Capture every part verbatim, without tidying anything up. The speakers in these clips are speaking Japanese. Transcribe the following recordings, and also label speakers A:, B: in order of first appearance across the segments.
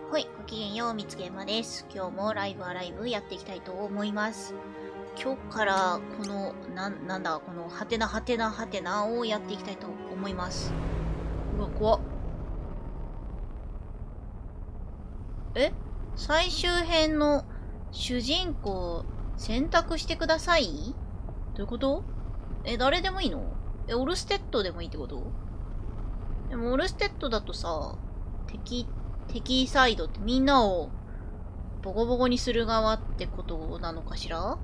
A: はい、ごきげんよう、みつげまです。今日もライブアライブやっていきたいと思います。今日からこの、な、なんだ、この、はてなはてなはてなをやっていきたいと思います。うわ、怖っ。え最終編の主人公選択してください？どういうこと？え、誰でもいいの？え、オルステッドでもいいってこと？でもオルステッドだとさ、敵、敵サイドってみんなをボコボコにする側ってことなのかしら？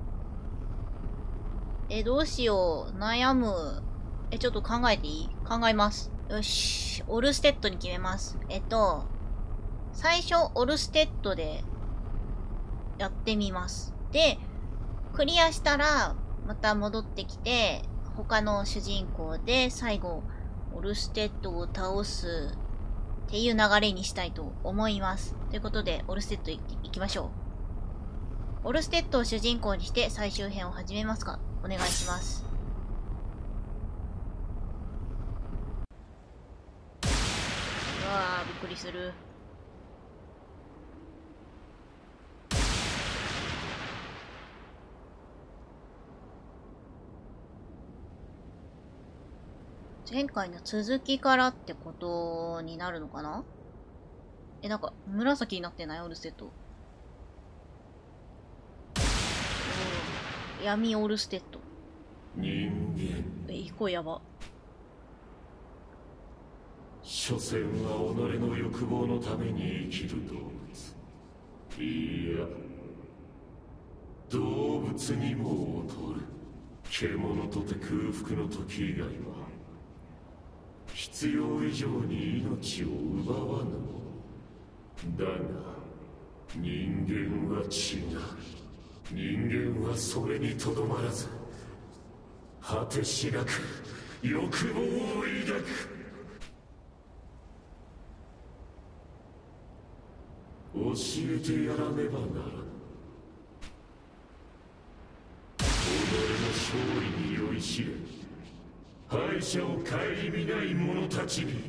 A: え、どうしよう。悩む。え、ちょっと考えていい？考えます。よし。オルステッドに決めます。えっと、最初、オルステッドでやってみます。で、クリアしたら、また戻ってきて、他の主人公で最後、オルステッドを倒すっていう流れにしたいと思います。ということで、オルステッドいきましょう。オルステッドを主人公にして最終編を始めますか？お願いします。うわー、びっくりする。前回の続きからってことになるのかな？え、なんか、紫になってない？オルステッド。闇オルステッド。
B: 人間。
A: え、一個やば。
B: 所詮は己の欲望のために生きる動物。いや、動物にも劣る。獣とて空腹の時以外は必要以上に命を奪わぬ。だが人間は違う。人間はそれにとどまらず、果てしなく欲望を抱く。教えてやらねばならぬ。己の勝利に酔いしれ、敗者を顧みない者たちに。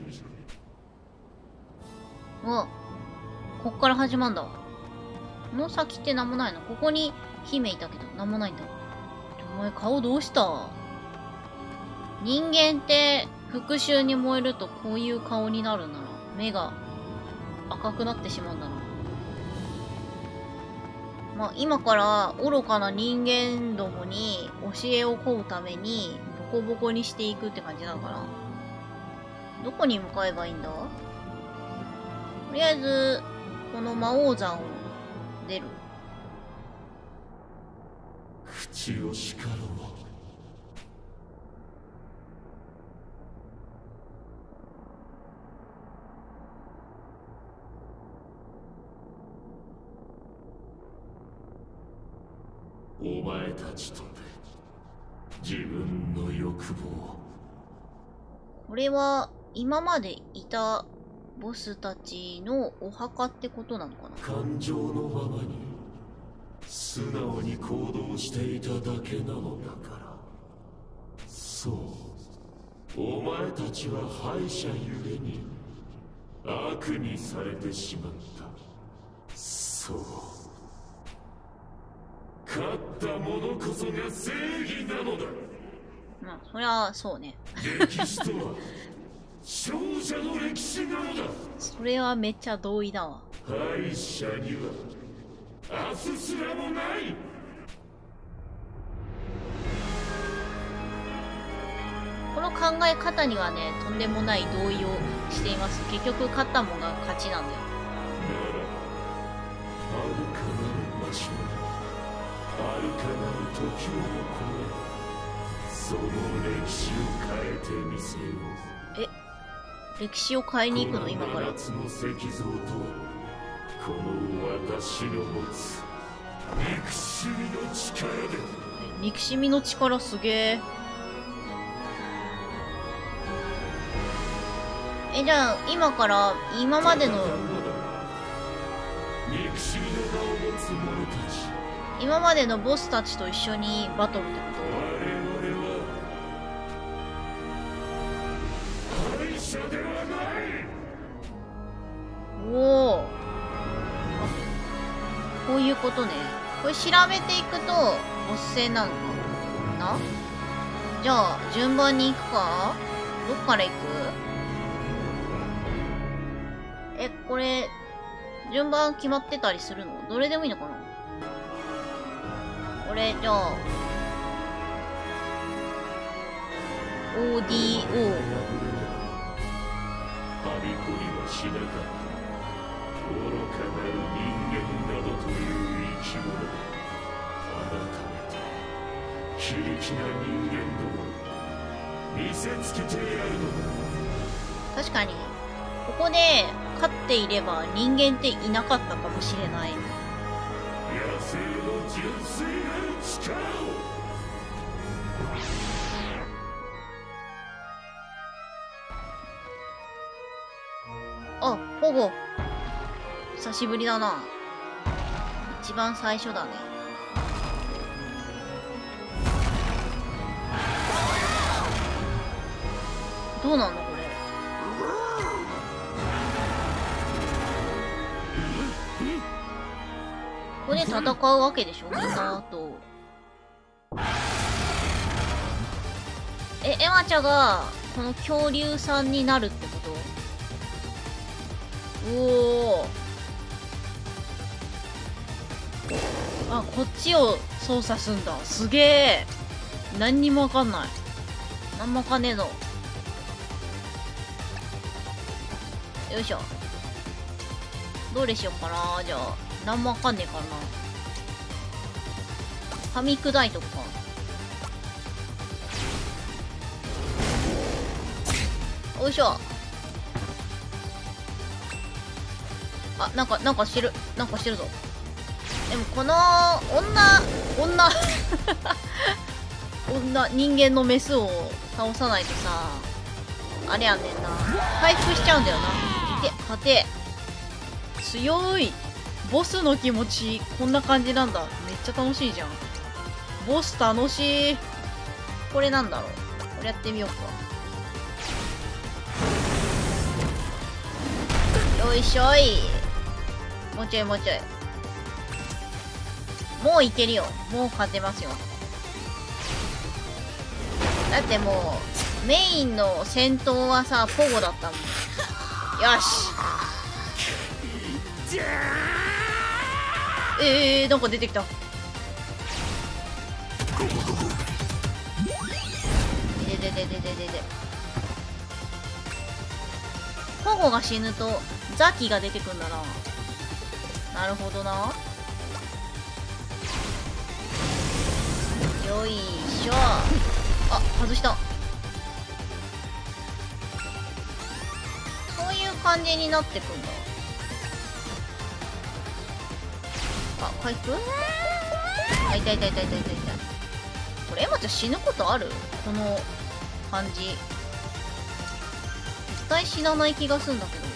A: あ、こっから始まんだ。この先ってなんもないの？ここに姫いたけどなんもないんだ。お前顔どうした？人間って復讐に燃えるとこういう顔になるんだな。目が赤くなってしまうんだな。まあ今から愚かな人間どもに教えを請うためにボコボコにしていくって感じなのかな。どこに向かえばいいんだ？とりあえずこの魔王山を出る。
B: 口を叱ろう。お前たちとて自分の欲望。
A: これは今までいたボスたちのお墓ってことなのかな？
B: 感情のままに素直に行動していただけなのだから。そうお前たちは敗者ゆえに悪にされてしまった。そう勝った者こそが正義なのだ。
A: まあそりゃそうね。
B: 歴史とは勝者の歴史なのだ。
A: それはめっちゃ同意だわ。
B: 敗者には明日すらもない。
A: この考え方にはね、とんでもない同意をしています。結局勝ったものが勝ちなんだよ。
B: なら遥かなる場所、遥かなる時を超え、その歴史を変えてみせよう。
A: え、歴史を変えに行くの？今から。
B: この七つの石像とはこの私の持つ憎しみの力で。
A: え、憎しみの力すげえ。え、じゃあ今から今までの
B: 憎しみの名を持つ者たち、
A: 今までのボスたちと一緒にバトルってこ
B: 我々は敗者ではない。
A: と？おお。 こういうことね。これ調べていくとボス戦なのかな。じゃあ順番に行くか。どっから行く？え、これ順番決まってたりするの？どれでもいいのかな。これじゃあ オーディーオー
B: はびこりはしなかった。愚かなる人間などという生き物。改めて非力な人間ども見せつけてやるのだ。
A: 確かにここで勝っていれば人間っていなかったかもしれない。
B: 野生の純粋なる力を。
A: あ、ポゴ久しぶりだな。一番最初だね。どうなんのこれ。ここで戦うわけでしょみんなと。え、エマちゃんがこの恐竜さんになるってこと？おお。あ、こっちを操作すんだ。すげえ。何にもわかんない。なんもわかんねえの。よいしょ。どれしよっかな。じゃあなんもわかんねえからな。噛み砕いとくか。よいしょ。あ、なんか、なんかしてる。なんかしてるぞ。でもこの女、女、女、人間のメスを倒さないとさ、あれやねんな。回復しちゃうんだよな。いて、勝て。強い。ボスの気持ち、こんな感じなんだ。めっちゃ楽しいじゃん。ボス楽しい。これなんだろう。これやってみようか。よいしょい。もうちょいもうちょい。もういけるよ。もう勝てますよ。だってもう、メインの戦闘はさ、ポゴだったもん。よし。えー、なんか出てきた。ででででででで。ポゴが死ぬと、ザキが出てくんだな。なるほどな。よいしょ。あ、外した。そういう感じになってくんだ。あ、回復？あ、痛い痛い痛い痛い痛い痛い。これエマちゃん死ぬことある？この感じ。絶対死なない気がするんだけど。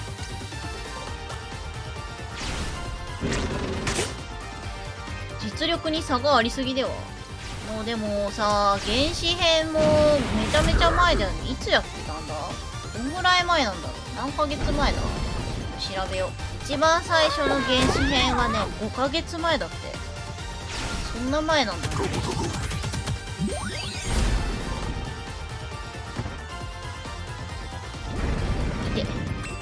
A: 実力に差がありすぎでは。もうでもさ、原始編もめちゃめちゃ前だよね。いつやってたんだ？どんぐらい前なんだろう。何ヶ月前だ？調べよう。一番最初の原始編はね、ごかげつまえだって。そんな前なんだね。いて。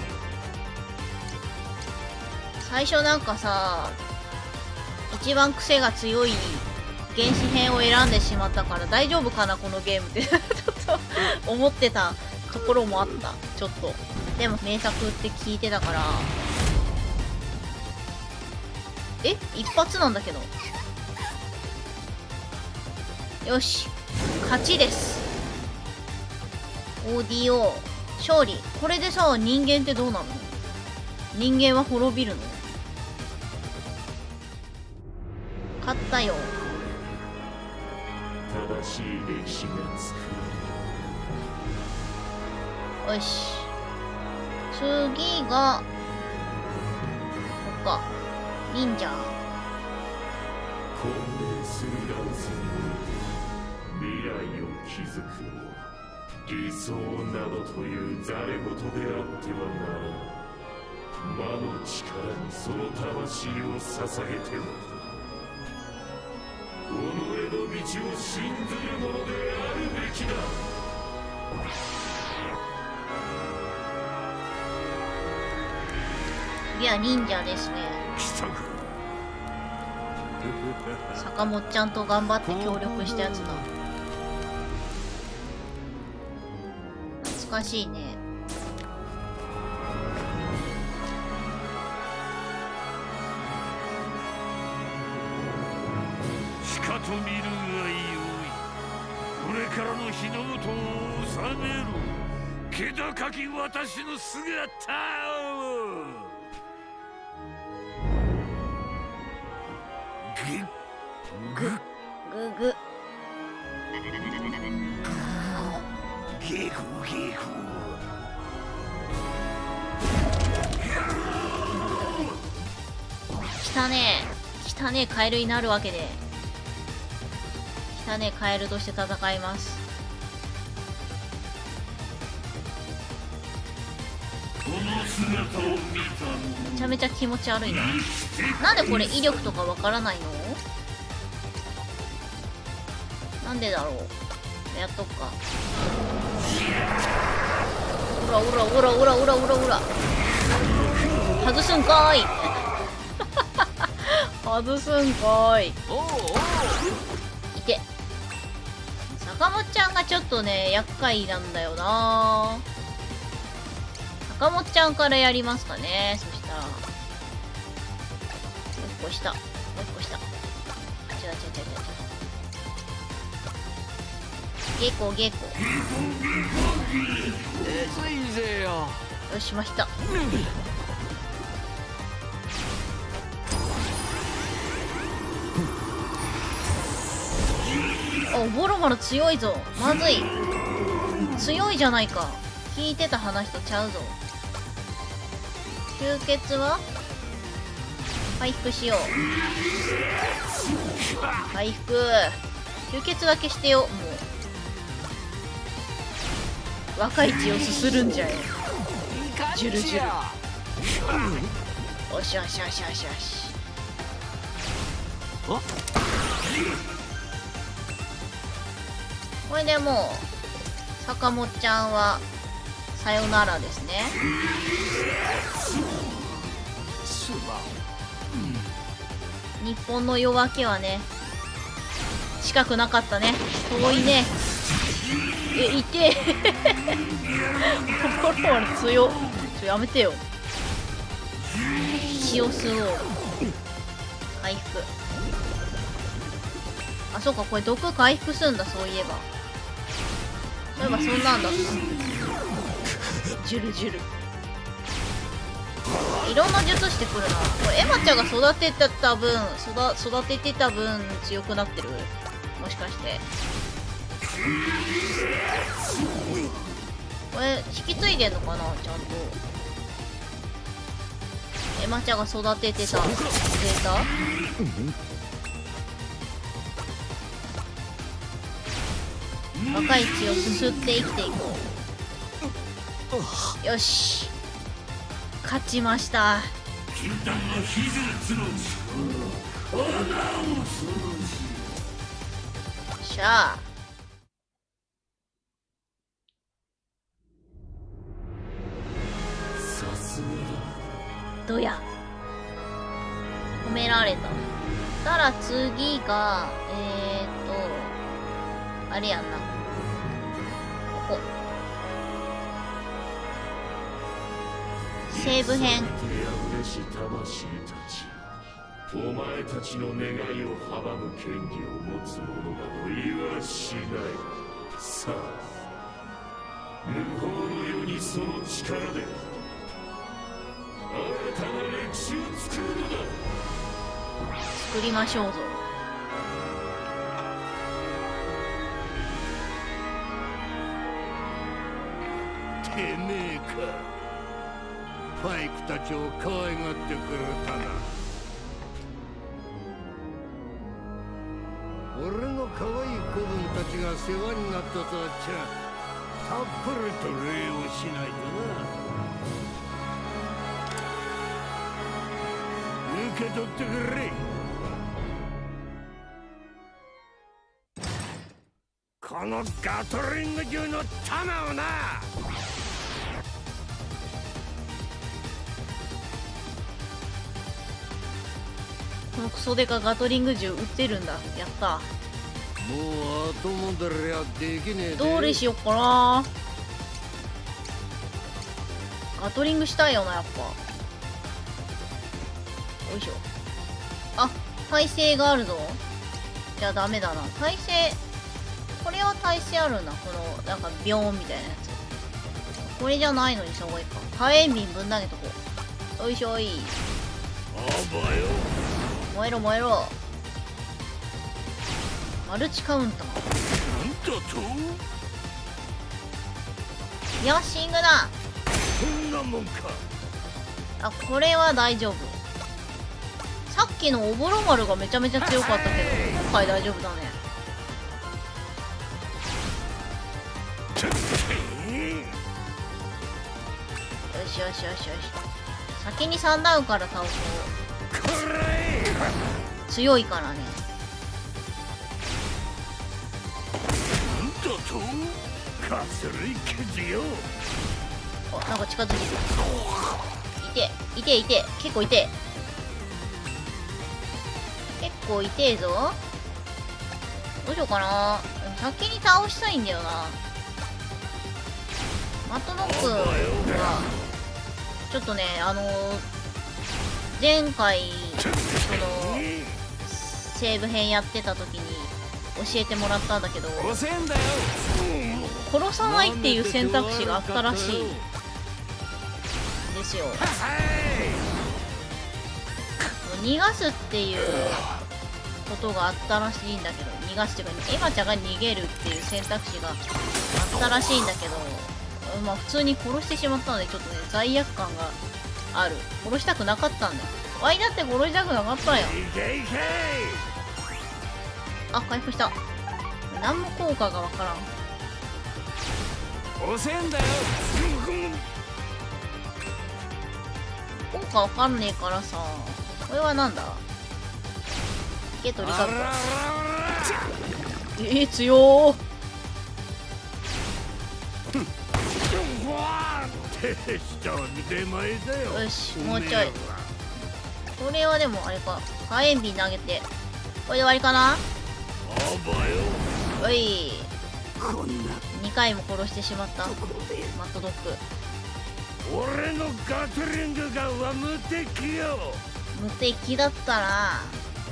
A: 最初なんかさ、一番癖が強い原始編を選んでしまったから大丈夫かなこのゲームってちょっと思ってたところもあった。ちょっとでも名作って聞いてたから。え、一発なんだけど。よし、勝ちです。 オーディーオー 勝利。これでさ、人間ってどうなるの？人間は滅びるの？勝ったよ。
B: 正しい歴史がつく。
A: よし、次がこっか。忍者。
B: 混迷する乱世において未来を築くのは理想などというざれ言であってはならない。魔の力にその魂を捧げては己の道を信ずるものであるべきだ。
A: 次は忍者ですね。
B: 来たか。
A: 坂本ちゃんと頑張って協力したやつだ。懐かしいね。
C: しかと見るがよい。これからの日の本を治める気高き私の姿を。
A: ぐぐぐ
C: ゲグゲグ。
A: 来たね来たねカエルになるわけで、来たねカエルとして戦います。
C: この姿を見た。
A: めちゃめちゃ気持ち悪いな。なんでこれ威力とかわからないの？なんでだろう。やっとくか。おらおらおらおらおらおらおら。外すんかーい。外すんかーい。いて。坂本ちゃんがちょっとね厄介なんだよな。坂本ちゃんからやりますかね。そしたらもう一個下もう一個下。違う違う違う違う。ゲコゲコ。よしました。お、ボロボロ強いぞ。まずい。強いじゃないか。聞いてた話とちゃうぞ。吸血は回復しよう。回復。吸血だけしてよ。もう若い血をすするんじゃよ。ジュルジュル。おしよしよしよしよし。これでもう坂本ちゃんはさよならですね。日本の夜明けはね近くなかったね。遠いね。え、いてボロボロ強っ。ちょやめてよ。血を吸おう。回復。あ、そうか、これ毒回復するんだ。そういえばそういえばそんなんだった。ジュルジュル。いろんな術してくるな。これエマちゃんが育ててた分育育ててた分強くなってる。もしかしてこれ引き継いでんのかな。ちゃんとエマちゃんが育ててたデータ。若い血をすすって生きていこう。よし勝ちました。しゃあ
B: さすが
A: どや褒められた。たら次がえーっとあれやんな。ここ西部編。
B: お前たちの願いを阻む権利を持つ者などいはしない。さあ無法の世にその力で新たな歴史を作るのだ。
A: 作りましょうぞ。
C: てめえか。パイクたちを可愛がってくれたな。俺の可愛い子分たちが世話になったとあっちゃたっぷりと礼をしないとな。 け取ってくれ。このガトリング銃の弾をな。
A: このクソデカガトリング銃撃ってるんだ。やった。
C: もう後戻りはできねえで。
A: どれしよっかな。ガトリングしたいよな、やっぱ。よいしょ。あ、耐性があるぞ。じゃあダメだな。耐性、これは耐性あるんだ。この、なんか、ビョーンみたいなやつ。これじゃないのにした方がいいか。火炎瓶ぶん投げとこう。よいしょい。
C: あばよ。
A: 燃えろ燃えろ。マルチカウンター。
C: なんだと。
A: いや、シングだ。
C: そんなもんか。
A: あ、これは大丈夫。さっきのおぼろ丸がめちゃめちゃ強かったけど、今回大丈夫だね。よしよしよしよし。先にサンダウンから倒そう。強いからね。
C: なんだと。かすり傷よ。
A: あ、なんか近づいてきた。いていていて、結構いて。結構いてえぞ。どうしようかな。先に倒したいんだよな。マットノックはちょっとね、あのー、前回その西部編やってた時に教えてもらったんだけど、殺さないっていう選択肢があったらしいですよ。逃がすっていうことがあったらしいんだけど、逃がすっていうかエマちゃんが逃げるっていう選択肢があったらしいんだけど、まあ普通に殺してしまったのでちょっとね罪悪感がある。殺したくなかったんだよ。ワイだって殺したくなかったよ。あ、回復した。何も効果がわからん。
C: 押せんだよ。
A: 効果わかんねえからさ。これはなんだ。ゲットリカブラ。えー、強ー。よし、もうちょい。これはでもあれか。火炎瓶投げて。これで終わりかな。おい。にかいも殺してしまった。マットドッグ。
C: 俺のガトリングガンは無敵よ。
A: 無敵だったな。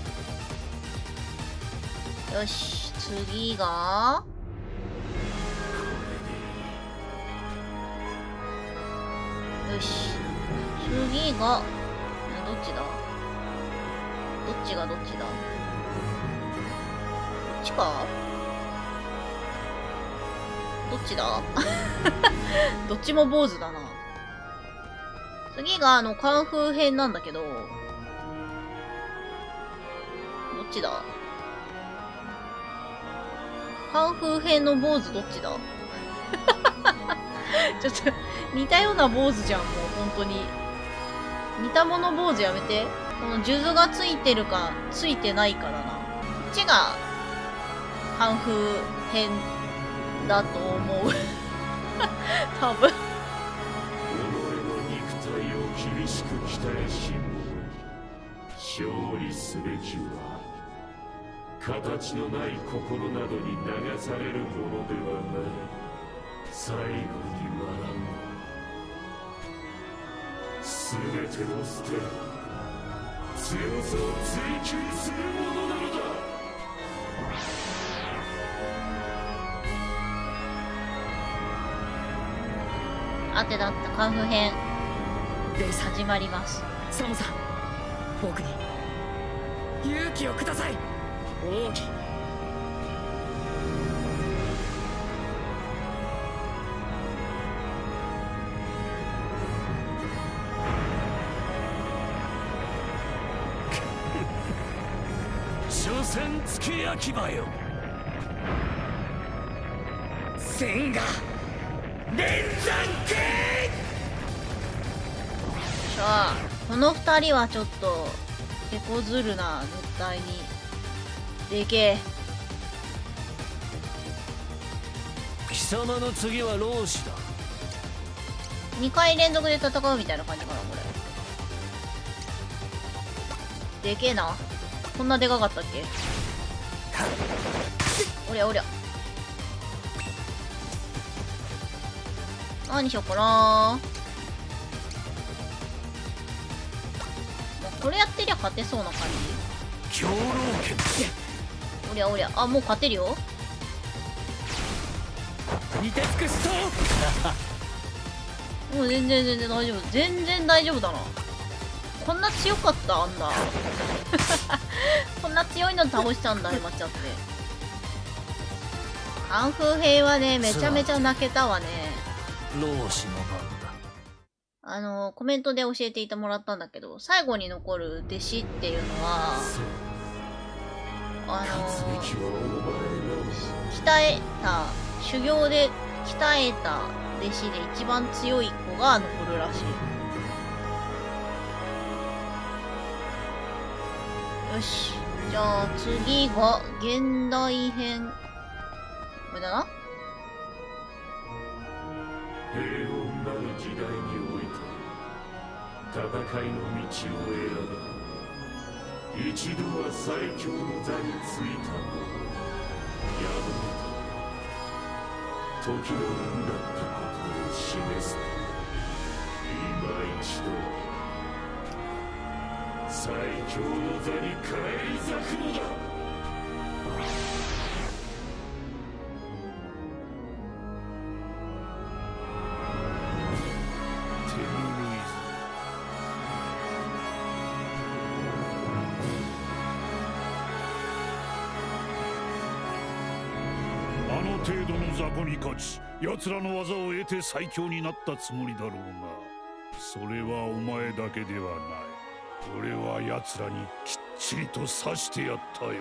A: よし、次がよし、次がどっちだ。どっちがどっちだ。こっちか。どっちだどっちも坊主だな。次があのカンフー編なんだけど、どっちだ。カンフー編の坊主どっちだちょっと似たような坊主じゃん、もう本当に。似たもの坊主やめて。この数珠がついてるかついてないかだな。こっちがカンフー編だと思う多分。
B: 厳しく鍛えし者、勝利すべきは形のない心などに流されるものではない。最後に笑う。すべてを捨て強さを追求するものなのだ。
A: あてだったカンフー編始まります。
D: サムさん、僕に勇気をください。王騎。
C: 所詮付け焼き場よ。
D: 千が連山系。
A: さあ、この二人はちょっと手こずるな、絶対に。でけえ。
C: 貴様の次は老子だ。
A: にかい連続で戦うみたいな感じかな、これ。でけえな。こんなでかかったっけ。おりゃおりゃ。何しよっかな。まあ、これやってりゃ勝てそうな感じ。
C: 狂浪剣。
A: おりゃおりゃ。あ、もう勝てるよ。
D: 煮て尽くしそう。
A: もう全然全然大丈夫。全然大丈夫だな。こんな強かったあんな。こんな強いの倒したんだ、へまちゃって。カンフー兵はね、めちゃめちゃ泣けたわね。
C: 老子の番だ。
A: あの、コメントで教えていてもらったんだけど、最後に残る弟子っていうのは、あの、鍛えた、修行で鍛えた弟子で一番強い子が残るらしい。よし。じゃあ次が現代編。これだな。
B: 平穏なる時代において戦いの道を選べ。一度は最強の座についた者やむのだ。時の運だったことを示すと今一度最強の座に返り咲くのだ。
C: 程度の雑魚に勝ち、奴らの技を得て最強になったつもりだろうが、それはお前だけではない。俺は奴らにきっちりと刺してやったよ。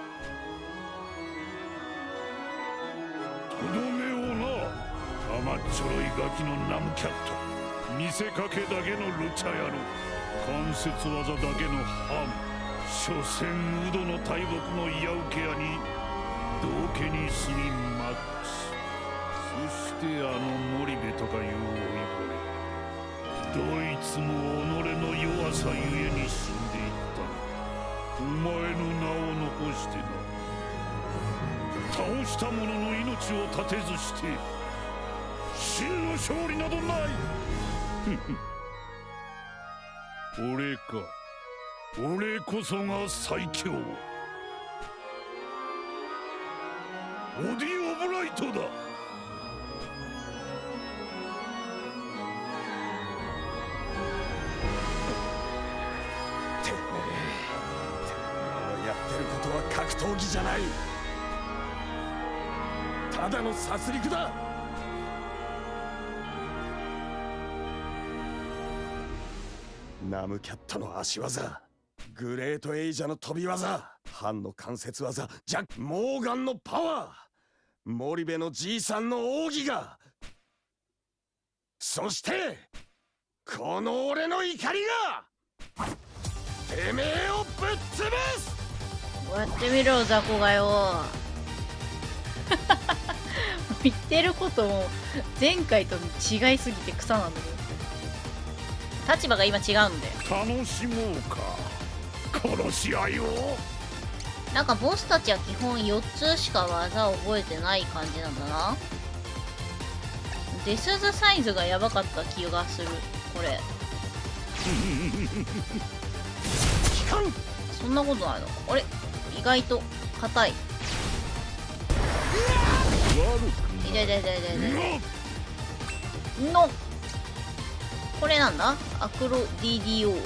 C: とどめをな、甘っちょろいガキのナムキャット、見せかけだけのルチャ野郎、関節技だけのハム、所詮ウドの大木のイヤウケアに道家に住みマックス。そしてあのモリベとかいう老いぼれ、どいつも己の弱さゆえに死んでいった。お前の名を残してな。倒した者の命を絶てずして真の勝利などない。俺か、俺こそが最強オディ・オブライトだ。
E: てめえ、やってることは格闘技じゃない。ただの殺戮だ。ナムキャットの足技、グレートエイジャの飛び技、ハンの関節技、ジャック・モーガンのパワー、モリベのじいさんの奥義が、そしてこの俺の怒りがてめえをぶっ潰す。
A: こうやってみろ雑魚がよ。言ってることも前回と違いすぎて草なんだけど、立場が今違うんだよ。
C: 楽しもうか、殺し合いを。
A: なんかボスたちは基本よっつしか技を覚えてない感じなんだな。デスズサイズがやばかった気がするこれ。そんなことないの？あれ、意外と硬い。痛い痛い痛い痛い痛い。のこれなんだ？アクロ ディーディーオー。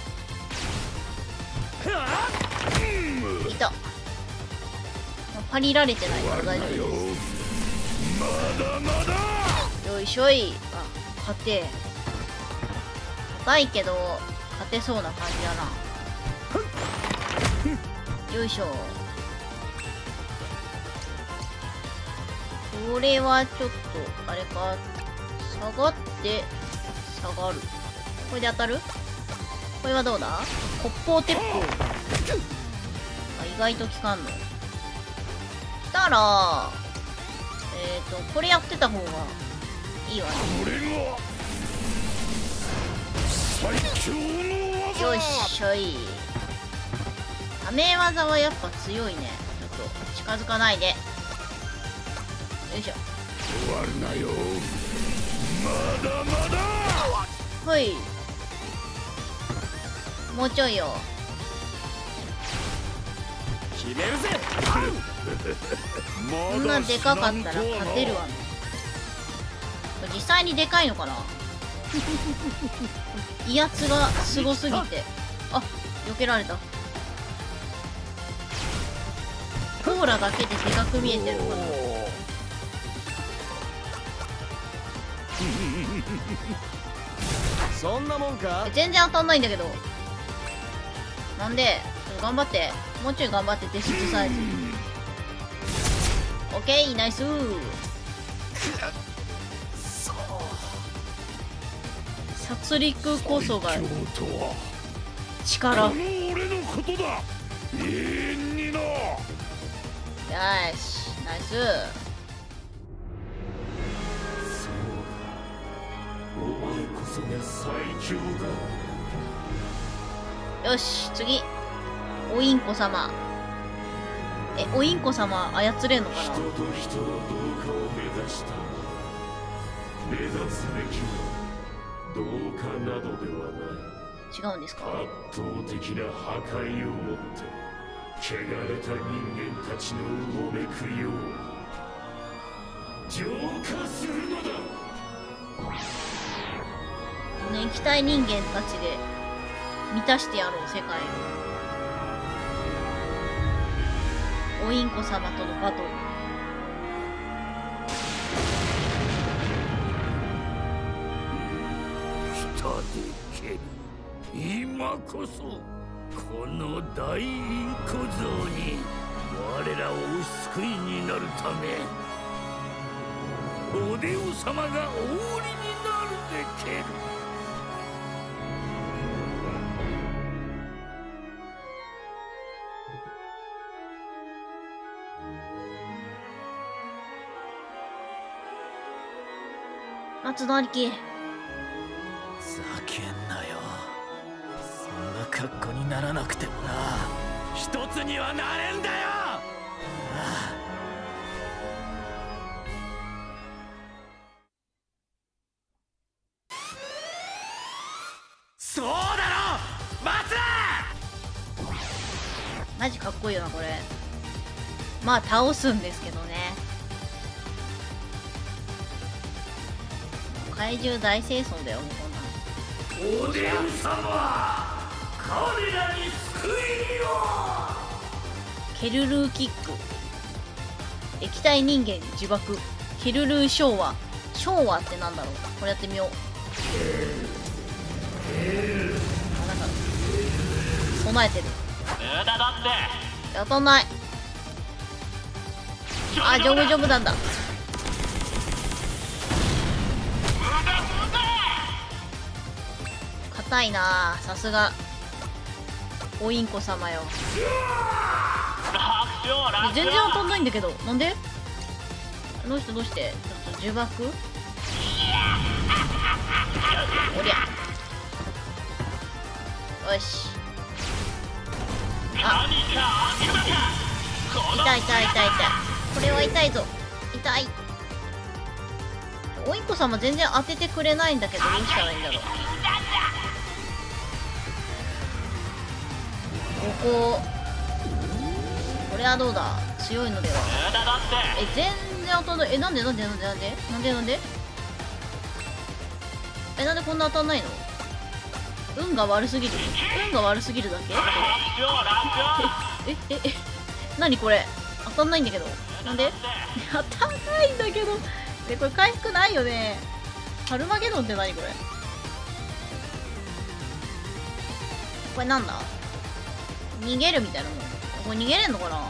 A: いた。パリられてないから大丈夫です。
C: まだまだ。
A: よいしょい。あ、勝て。硬いけど勝てそうな感じだな。よいしょ。これはちょっとあれか、下がって下がる。これで当たる？ これはどうだ？骨砲鉄砲。あ、意外と効かんの。したら、えっと、これやってた方がいいわね。
C: これが最強の技。
A: よっしゃい。ため技はやっぱ強いね。ちょっと近づかないで。よいしょ。
C: 終わるなよ。まだまだ。
A: ほい。もうちょいよ。
E: 決めるぜ。
A: こんなでかかったら勝てるわね。実際にでかいのかな。威圧がすごすぎて。あ、避けられた。コーラだけででかく見えてるのかな。
E: そんなもんか。
A: 全然当たんないんだけど。なんでちょっと頑張って、もうちょい頑張ってデストサイズ。オッケー、ナイスー。殺戮こそが力。
C: この俺のことだ。永遠にな。
A: よし、ナイス。
B: お前こそが最強だ。
A: よし、次。おインコ様。え、おインコ様操れんのかな。
B: 人と人の同化を目指した。目指すべきは同化などではない。
A: 違うんですか。
B: 圧倒的な破壊をもって汚れた人間たちのうごめくよう浄化するのだ。
A: 液体人間たちで満たしてやろう世界を。おインコ様とのバトル。
C: でける。今こそこの大インコ像に我らをお救いになるためおデオ様がお売りになるでける。
A: 松野兄貴。
D: ざけんなよ。そんな格好にならなくてもな、一つにはなれんだよ。ああ、そうだろ松。
A: マジかっこいいよなこれ。まあ倒すんですけどね。怪獣大清掃だよもうこんなの。
C: おでん様、彼らに救いを。
A: ケルルーキック。液体人間呪縛。ケルルー昭和。昭和ってなんだろう。これやってみよう。あ、なんか備えてる。
D: 無駄だって。
A: 当たんない。あ、ジョブジョブなんだ。硬いなあ、さすがおインコ様よ。全然当たんないんだけど、なんで。どうしてどうして。ちょっと呪縛。おりゃ。よし。あ、痛い痛い痛い痛い。これは痛いぞ。痛い。おインコ様全然当ててくれないんだけど、どうしたらいいんだろう。ここ。これはどうだ。強いのでは。え、全然当たんない。え、なんでなんでなんでなんでなんでなんでえ、なんでこんな当たんないの。運が悪すぎる。運が悪すぎるだけ。え、え、え、え、何これ。当たんないんだけど。なんで当たんないんだけど。え、これ回復ないよね。ハルマゲドンって何これ。これなんだ。逃げるみたいなもん。これ逃げれんのかな。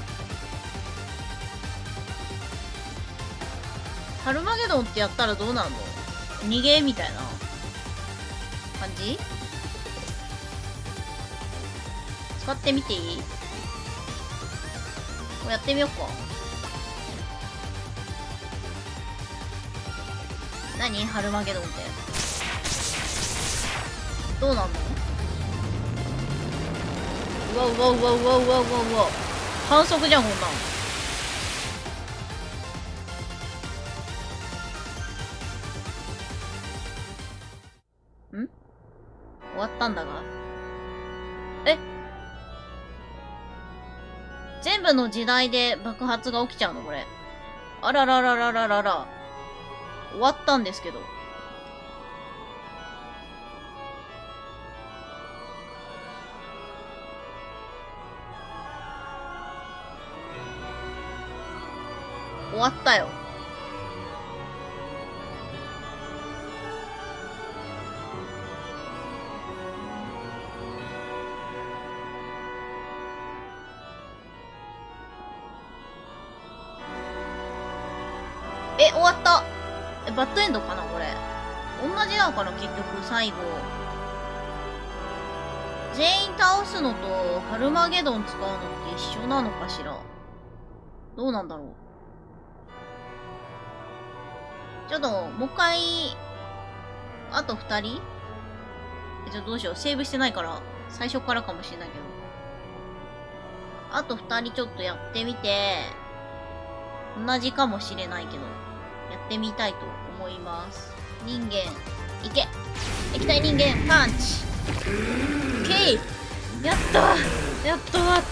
A: ハルマゲドンってやったらどうなるの。逃げみたいな感じ。 使ってみていい？これやってみようか。何？ハルマゲドンって。どうなんの？うわうわうわうわうわうわうわ。反則じゃん、こんなん。ん？終わったんだが。え？全部の時代で爆発が起きちゃうのこれ。あららららららら。終わったんですけど。終わったよ。え、終わった。え、バッドエンドかなこれ。同じなのかな結局、最後。全員倒すのと、ハルマゲドン使うのって一緒なのかしら。どうなんだろう。ちょっと、もう一回、あと二人え、ちょっとどうしよう。セーブしてないから、最初からかもしれないけど。あと二人ちょっとやってみて、同じかもしれないけど、やってみたいと思います。人間、いけ！液体人間、パンチ！オッケー！やったー！やっと終わった！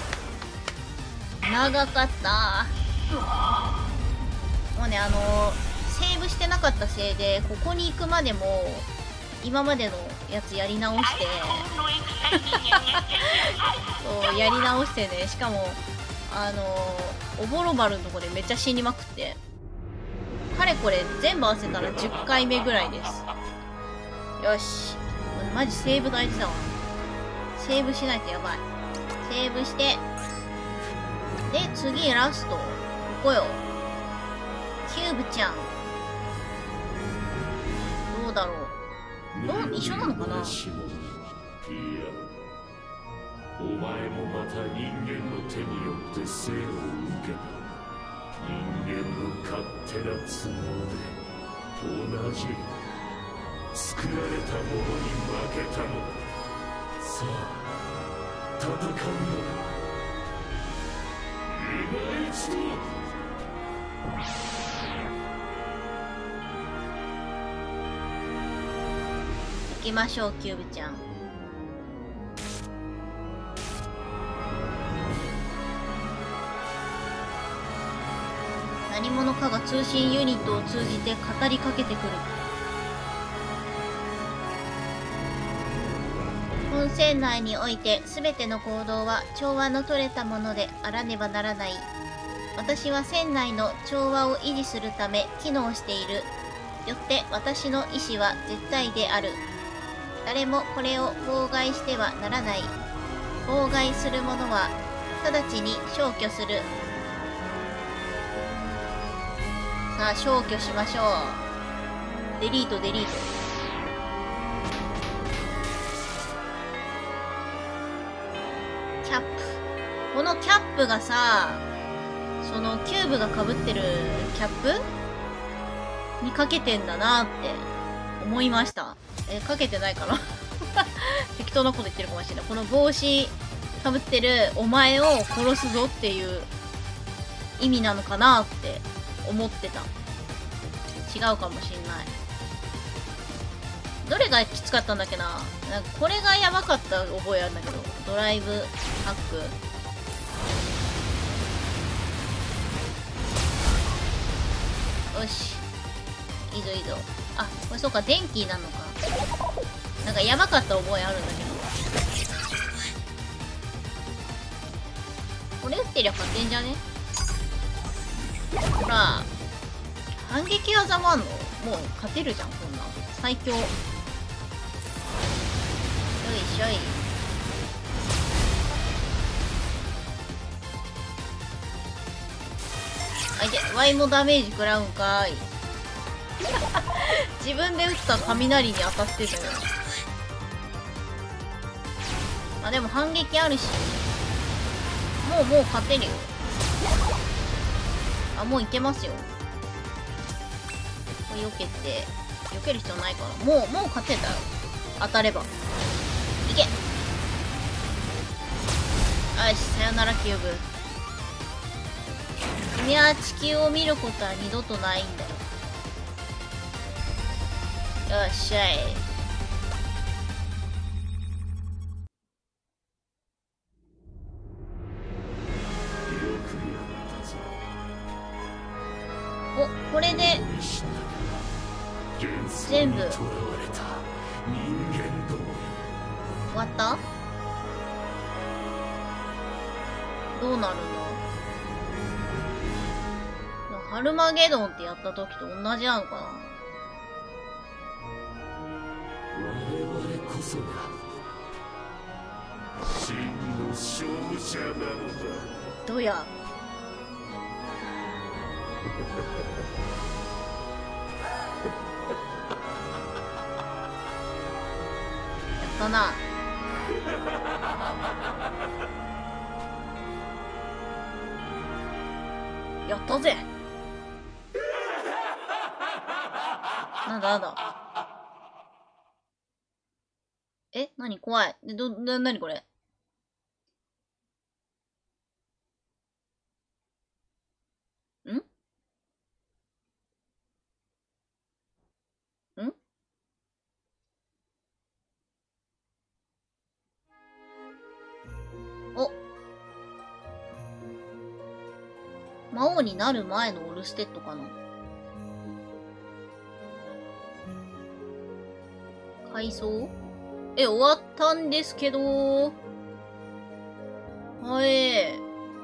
A: 長かったー。もうね、あのー、セーブしてなかったせいで、ここに行くまでも、今までのやつやり直して、そう、やり直してね、しかも、あのー、オボロバルのとこでめっちゃ死にまくって、かれこれ全部合わせたらじゅっかいめぐらいです。よし。マジセーブ大事だわ。セーブしないとやばい。セーブして、で、次ラスト。ここよ。キューブちゃん。どうだろう。どう一緒なのかな？
B: いや、お前もまた人間の手によって生を受けた。人間の勝手な都合で同じ作られたものに負けたのだ。さあ戦うのだ。今一度
A: 行きましょう、キューブちゃん。何者かが通信ユニットを通じて語りかけてくる。本船内において全ての行動は調和の取れたものであらねばならない。私は船内の調和を維持するため機能している。よって私の意志は絶対である。誰もこれを妨害してはならない。妨害する者は直ちに消去する。さあ、消去しましょう。デリート、デリート。キャップ。このキャップがさ、そのキューブが被ってるキャップにかけてんだなって思いました。え、かけてないかな適当なこと言ってるかもしれない。この帽子被ってるお前を殺すぞっていう意味なのかなって思ってた。違うかもしんない。どれがきつかったんだっけな。なんかこれがやばかった覚えあるんだけど。ドライブハック。よし。いいぞいいぞ。あ、これそうか、電気なのか。なんかやばかった覚えあるんだけど。これ打ってりゃ勝てんじゃね？ほら。反撃技もあんの？もう勝てるじゃん、こんなん。最強。よいしょい。あいて、ワイもダメージ食らうんかーい。自分で打った雷に当たってるのよ。 あ、でも反撃あるし。もうもう勝てるよ。あ、もういけますよ。これ避けて、避ける必要ないから。もう、もう勝てたよ。当たれば。いけ！よし、さよならキューブ。君は地球を見ることは二度とないんだよ。よっしゃい。お、これで全部終わった？どうなるんだ？ハルマゲドンってやった時と同じなのかな？
B: 我々こそが真の勝者なのだ。
A: どや。やったな。やったぜ。なんだなんだ。え、なに怖い。で、ど、な、なにこれ。んんお。魔王になる前のオルステッドかな。階層？え、終わったんですけど。はい。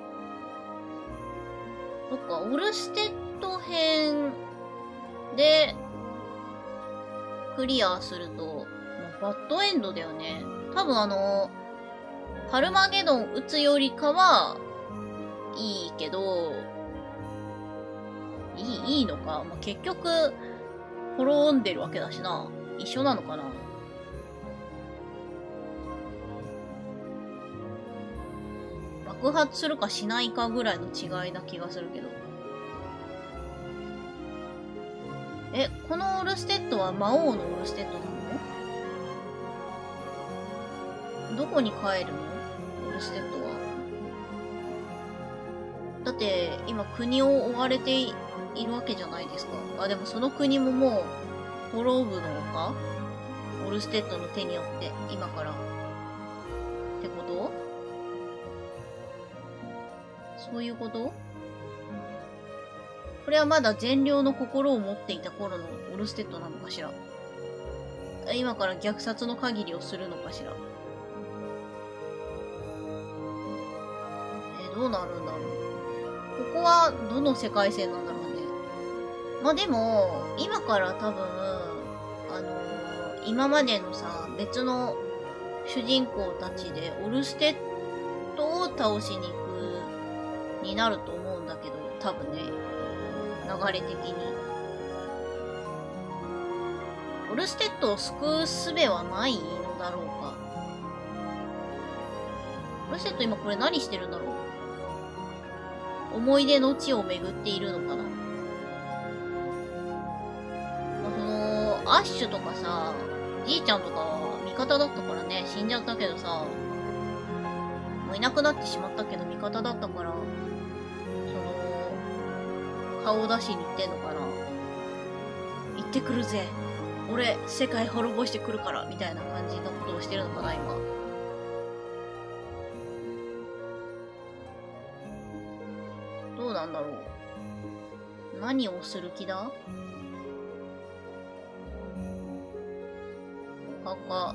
A: そっか、オルステッド編でクリアすると、もうバッドエンドだよね。多分あの、ハルマゲドン撃つよりかはいいけど、いい、いいのか。まあ、結局、滅んでるわけだしな。一緒なのかな。爆発するかしないかぐらいの違いな気がするけど。え、このオルステッドは魔王のオルステッドなの？どこに帰るの？オルステッドは。だって、今国を追われているわけじゃないですか。あ、でもその国ももう滅ぶのか？オルステッドの手によって、今から。ってこと？そういうこと？これはまだ善良の心を持っていた頃のオルステッドなのかしら。今から虐殺の限りをするのかしら。え、どうなるんだろう。ここはどの世界線なんだろうね。まあでも、今から多分、あのー、今までのさ、別の主人公たちでオルステッドを倒しに行くになると思うんだけど、多分ね、流れ的に。オルステッドを救う術はないのだろうか。オルステッド今これ何してるんだろう。思い出の地を巡っているのかな。まあ、その、アッシュとかさ、じいちゃんとかは味方だったからね、死んじゃったけどさ、もういなくなってしまったけど味方だったから、顔を出しに行ってんのかな。行ってくるぜ。俺、世界滅ぼしてくるから、みたいな感じのことをしてるのかな、今。どうなんだろう。何をする気だ？他か。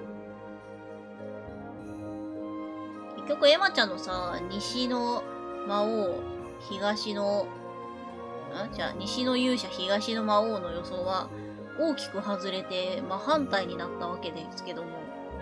A: 結局、エマちゃんのさ、西の魔王、東のあじゃあ、西の勇者、東の魔王の予想は大きく外れて、まあ、反対になったわけですけども。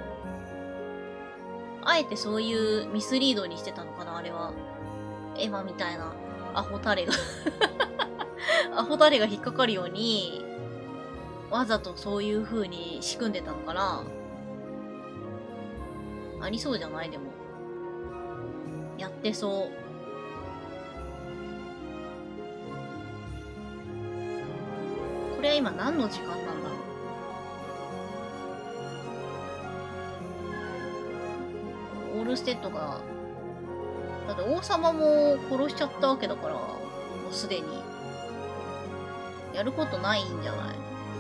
A: あえてそういうミスリードにしてたのかな、あれは。エマみたいなアホタレがアホタレが引っかかるように、わざとそういう風に仕組んでたのかな。 ありそうじゃない？でも。やってそう。これは今何の時間なんだろう。オールステッドが、だって王様も殺しちゃったわけだから、もうすでに。やることないんじゃない？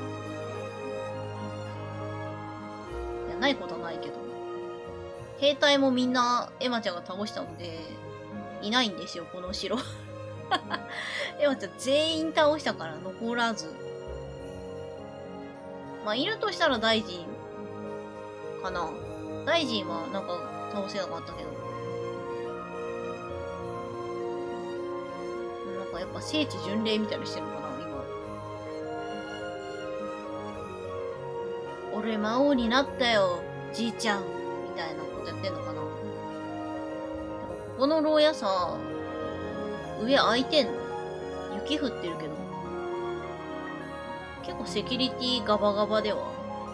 A: いや、ないことはないけど。兵隊もみんなエマちゃんが倒したので、いないんですよ、この城。エマちゃん全員倒したから残らず。まあ、いるとしたら大臣かな。大臣はなんか倒せなかったけど。なんかやっぱ聖地巡礼みたいにしてるのかな、今。俺魔王になったよ、じいちゃん。みたいなことやってんのかな。でもここの牢屋さ、上開いてんの？雪降ってるけど。結構セキュリティガバガバでは。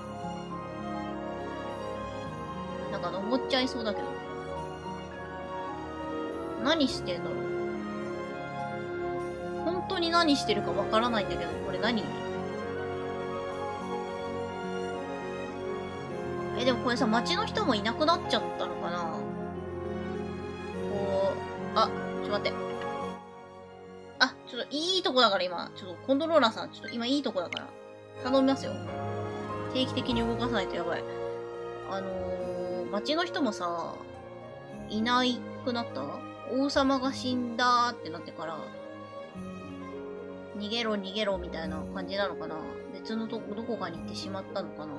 A: なんか登っちゃいそうだけど。何してんだろう。本当に何してるかわからないんだけど、これ何？え、でもこれさ、街の人もいなくなっちゃったのかな？こう、あ、ちょっと待って。あ、ちょっといいとこだから今、ちょっとコントローラーさん、ちょっと今いいとこだから、頼みますよ。定期的に動かさないとやばい。あのー、街の人もさ、いなくなった？王様が死んだってなってから、逃げろ逃げろみたいな感じなのかな？別のとこ、どこかに行ってしまったのかな？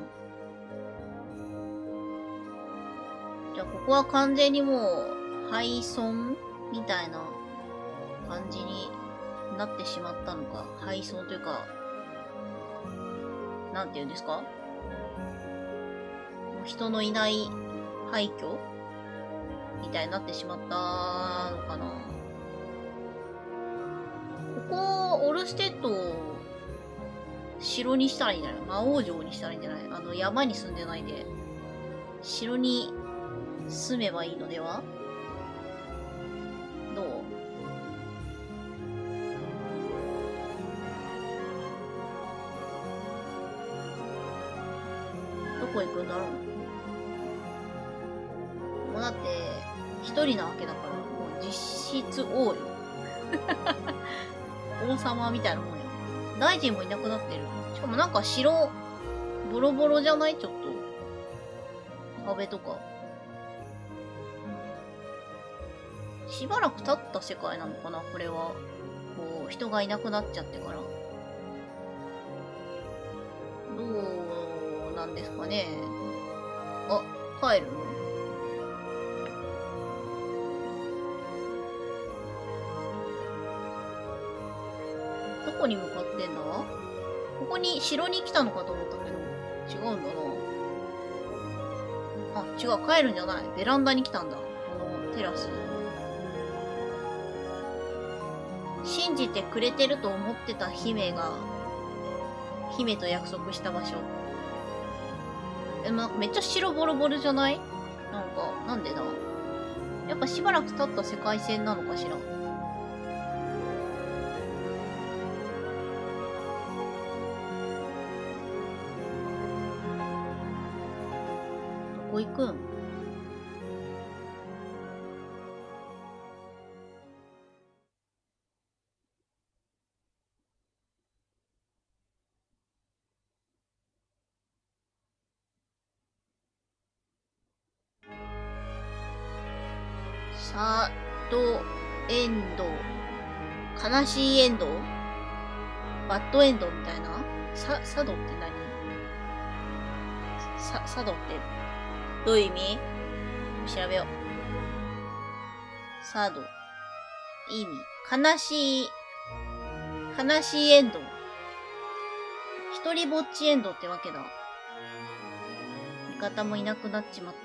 A: じゃあ、ここは完全にもう、廃村みたいな感じになってしまったのか。廃村というか、なんて言うんですか？もう人のいない廃墟みたいになってしまったのかな。ここ、オルステッドを城にしたらいいんじゃない？魔王城にしたらいいんじゃない？あの、山に住んでないで、城に住めばいいのでは？どう？どこ行くんだろう？もうだって、一人なわけだから、もう実質王よ。王様みたいなもんよ。大臣もいなくなってる。しかもなんか城、ボロボロじゃない？ちょっと。壁とか。しばらく経った世界なのかな、これは。こう、人がいなくなっちゃってから。どうなんですかね。あ、帰るの？どこに向かってんだ？ここに、城に来たのかと思ったけど、違うんだな。あ、違う、帰るんじゃない。ベランダに来たんだ。このテラス。信じてくれてると思ってた姫が、姫と約束した場所。でもなんかめっちゃ白ボロボロじゃない？なんか、なんでだ？やっぱしばらく経った世界線なのかしら。どこ行くん？サドエンド。悲しいエンド？バッドエンドみたいな？サ、サドって何？サ、サドってどういう意味？調べよう。サド。意味。悲しい、悲しいエンド。一人ぼっちエンドってわけだ。味方もいなくなっちまった。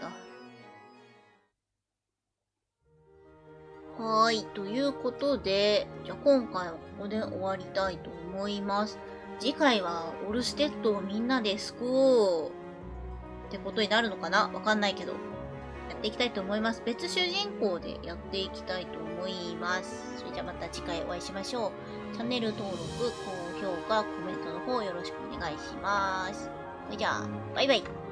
A: はーい。ということで、じゃあ今回はここで終わりたいと思います。次回はオルステッドをみんなで救おうってことになるのかな？わかんないけど。 やっていきたいと思います。別主人公でやっていきたいと思います。それじゃあまた次回お会いしましょう。チャンネル登録、高評価、コメントの方よろしくお願いします。それじゃあ、バイバイ。